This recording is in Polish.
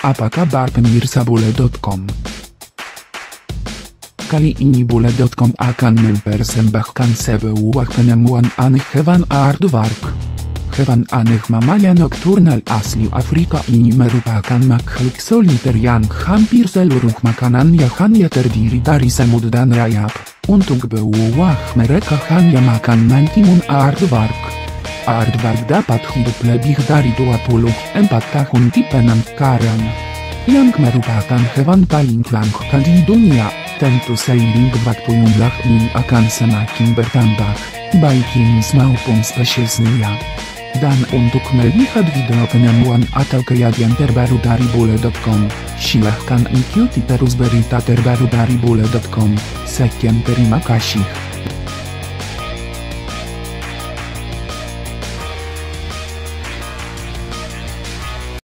apa kabar pemirsabule.com. Kali ini bule.com akan mempersembahkan sebuah penemuan aneh hewan Aardvark. Hewan aneh mamalia nokturnal asli Afrika ini merupakan makhluk soliter yang hampir seluruh makanannya terdiri dari semut dan rayap. Untuk buah mereka hanya makan Penemuan Aardvark. Aardvark dapat hidup lebih dari 24 tahun di penangkaran, yang merupakan hewan paling langka di dunia. Tentu seiring waktu jumlah ini akan semakin bertambah, baik jenis maupun spesiesnya. Dan untuk melihat video penemuan atau kejadian terbaru dari bule.com, silahkan ikuti terus berita terbaru dari bule.com. Sekian, terima kasih.